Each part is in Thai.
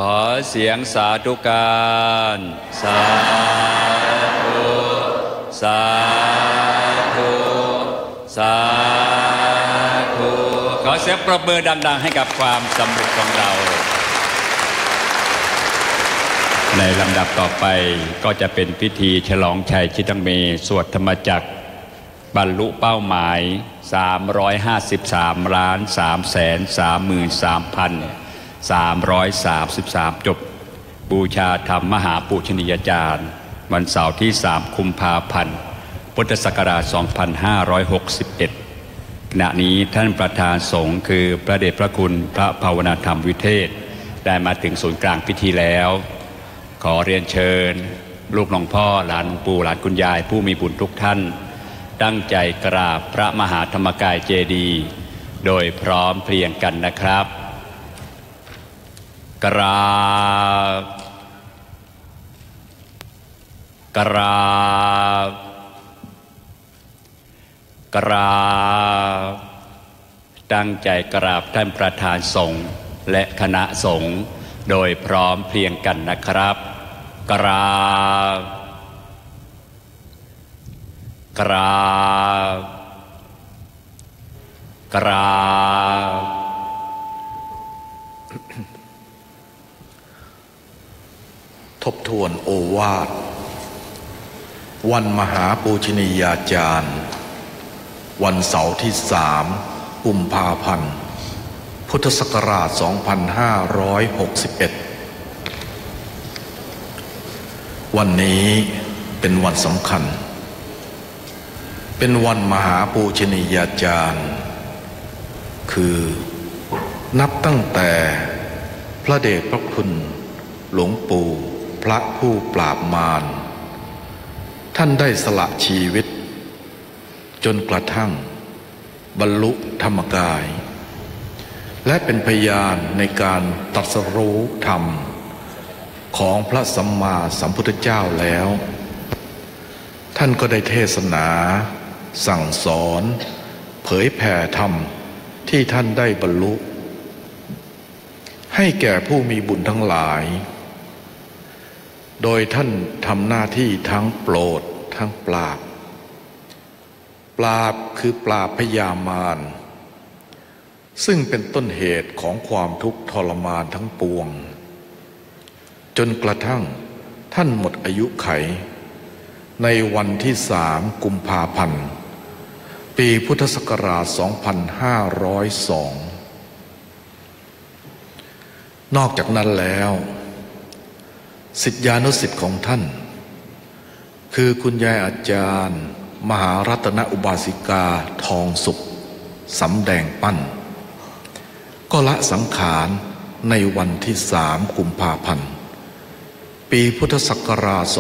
อเสียงสาธุการสาธุสาธุสาธุขอเสียงปรบมือดังๆให้กับความสำเร็จของเราในลำดับต่อไปก็จะเป็นพิธีฉลองชัยชิตเมสวดธรรมจักรบรรลุเป้าหมาย353,333,333 จบบูชาธรรมมหาปูชนียาจารย์วันเสาร์ที่3 กุมภาพันธ์พุทธศักราช 2561 ขณะนี้ท่านประธานสงฆ์คือพระเดชพระคุณพระภาวนาธรรมวิเทศได้มาถึงศูนย์กลางพิธีแล้วขอเรียนเชิญลูกหลวงพ่อหลานปู่หลานคุณยายผู้มีบุญทุกท่านตั้งใจกราบพระมหาธรรมกายเจดีย์โดยพร้อมเพรียงกันนะครับกราบตั้งใจกราบท่านประธานสงฆ์และคณะสงฆ์โดยพร้อมเพรียงกันนะครับกราบทบทวนโอวาทวันมหาปูชนียาจารย์วันเสาร์ที่3 กุมภาพันธ์พุทธศักราช 2561 วันนี้เป็นวันสำคัญเป็นวันมหาปูชนียาจารย์คือนับตั้งแต่พระเดชพระคุณหลวงปู่พระผู้ปราบมารท่านได้สละชีวิตจนกระทั่งบรรลุธรรมกายและเป็นพยานในการตรัสรู้ธรรมของพระสัมมาสัมพุทธเจ้าแล้วท่านก็ได้เทศนาสั่งสอนเผยแผ่ธรรมที่ท่านได้บรรลุให้แก่ผู้มีบุญทั้งหลายโดยท่านทำหน้าที่ทั้งโปรดทั้งปราบคือปราบพยามารซึ่งเป็นต้นเหตุของความทุกข์ทรมานทั้งปวงจนกระทั่งท่านหมดอายุไขในวันที่3 กุมภาพันธ์ปีพุทธศักราช 2502 นอกจากนั้นแล้วศิษยานุศิษย์ของท่านคือคุณยายอาจารย์มหารัตนอุบาสิกาทองสุขสำแดงปั้นก็ละสังขารในวันที่3 กุมภาพันธ์ปีพุทธศักราช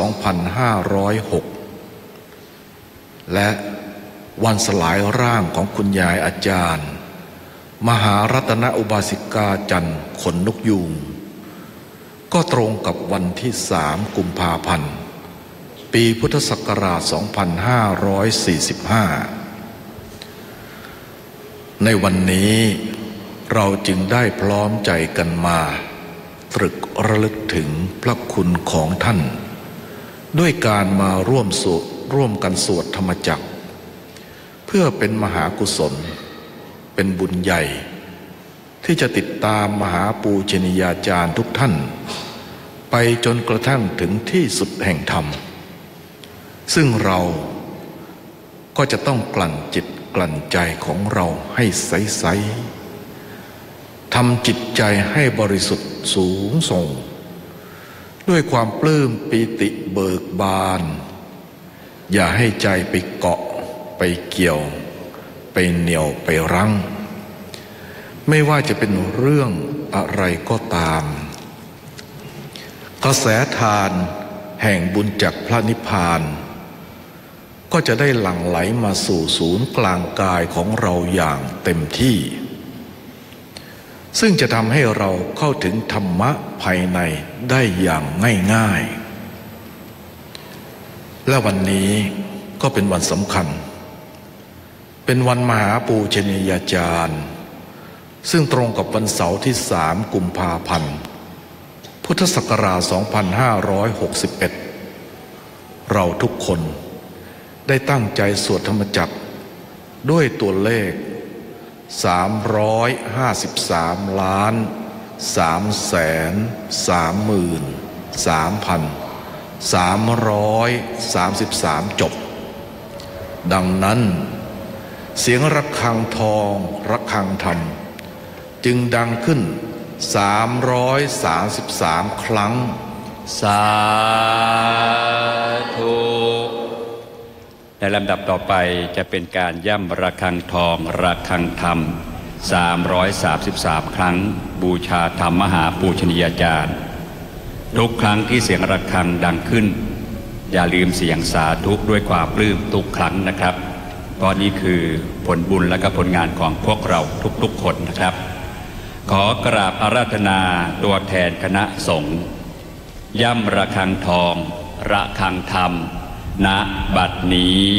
2506 และวันสลายร่างของคุณยายอาจารย์มหารัตนอุบาสิกาจันทร์ขนนกยูงก็ตรงกับวันที่3 กุมภาพันธ์ปีพุทธศักราช 2545 ในวันนี้เราจึงได้พร้อมใจกันมาตรึกระลึกถึงพระคุณของท่านด้วยการมาร่วมกันสวดธรรมจักรเพื่อเป็นมหากุศลเป็นบุญใหญ่ที่จะติดตามมหาปูชนียาจารย์ทุกท่านไปจนกระทั่งถึงที่สุดแห่งธรรมซึ่งเราก็จะต้องกลั่นจิตกลั่นใจของเราให้ใสๆทำจิตใจให้บริสุทธิ์สูงส่งด้วยความปลื้มปีติเบิกบานอย่าให้ใจไปเกาะไปเกี่ยวไปเหนี่ยวไปรั้งไม่ว่าจะเป็นเรื่องอะไรก็ตามกระแสทานแห่งบุญจากพระนิพพานก็จะได้หลั่งไหลมาสู่ศูนย์กลางกายของเราอย่างเต็มที่ซึ่งจะทำให้เราเข้าถึงธรรมะภายในได้อย่างง่ายๆและวันนี้ก็เป็นวันสำคัญเป็นวันมหาปูชนียาจารย์ซึ่งตรงกับวันเสาร์ที่3 กุมภาพันธ์พุทธศักราช 2561 เราทุกคนได้ตั้งใจสวดธรรมจักรด้วยตัวเลข 353 ล้าน 333,333 จบดังนั้นเสียงระฆังทองระฆังธรรมจึงดังขึ้น333 ครั้งสาธุในลำดับต่อไปจะเป็นการย่ำระฆังทองระฆังธรรม333 ครั้งบูชาธรรมมหาปูชนียาจารย์ทุกครั้งที่เสียงระฆังดังขึ้นอย่าลืมเสียงสาธุด้วยความปลื้มทุกครั้งนะครับเพราะนี่คือผลบุญและก็ผลงานของพวกเราทุกๆคนนะครับขอกราบอาราธนาตัวแทนคณะสงฆ์ย่ำระฆังทองระฆังธรรมณบัดนี้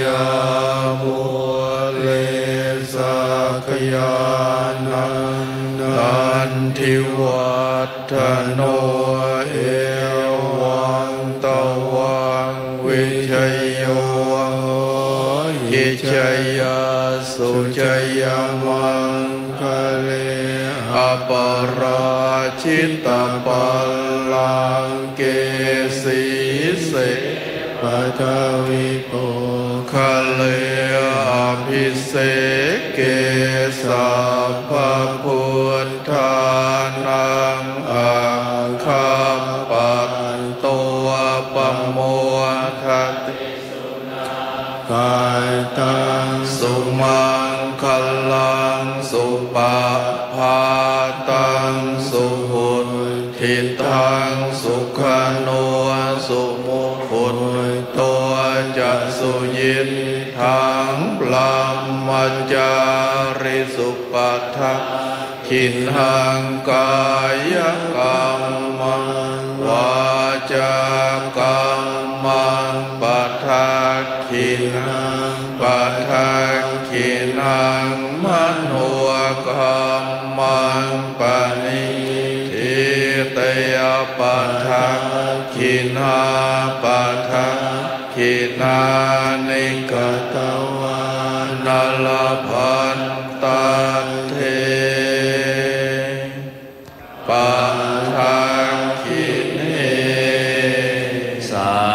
ยามุเลสักยานันตันทิวัฒโนเอวังตวังวิชัยโยยิชัยยาสุชัยยามังคะเลอปราชิตปัลลังเกสีเสปัทวิโภคะเลอภิเศกเกสัพพพุทธานังอังคัมปันโตปโมทัตติกายตังสุมังคลังสุปะภาตังสุหุทิตังสุขโนสุมุขุตัวจะสุยินทังปลัมมัจจาริสุปัฏฐะขินหังกายกรรมังวาจากรรมังปัฏฐะขินังปัฏฐะขินังมโนกรรมังปณิทิเตยปัฏฐะขินาปัฏฐะขินานิกตวานัลพันตันเทปัฏฐะขิเนสา